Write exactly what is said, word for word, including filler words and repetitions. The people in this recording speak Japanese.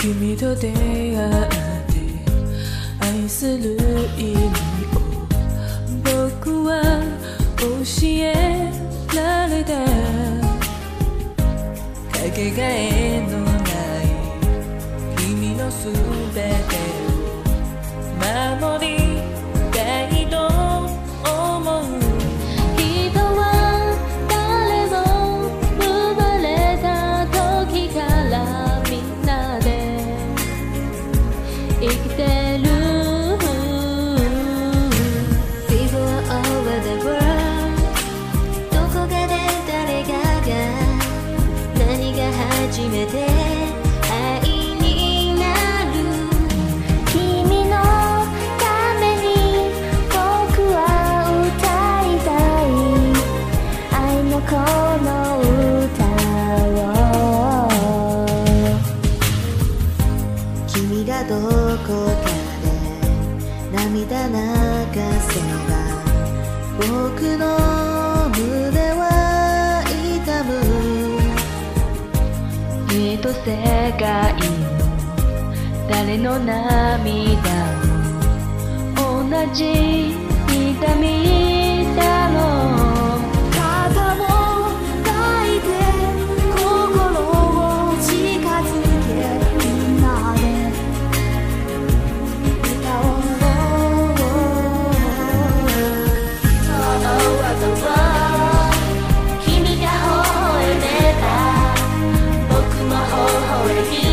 君と出会って愛する意味を僕は教えられた。かけがえのない君のすべてを守りたいと思う。 人は誰も生まれた時からみんなで生きてる。 People over the world どこかで誰かが何が初めて愛になる。君のために僕は歌いたい愛のこの歌を。君がどこかで涙流せば僕の胸は痛む。家と世界の誰の涙も同じ痛みだろう。肩を抱いて心を近づけみんなで歌おう。君が微笑めば僕も微笑み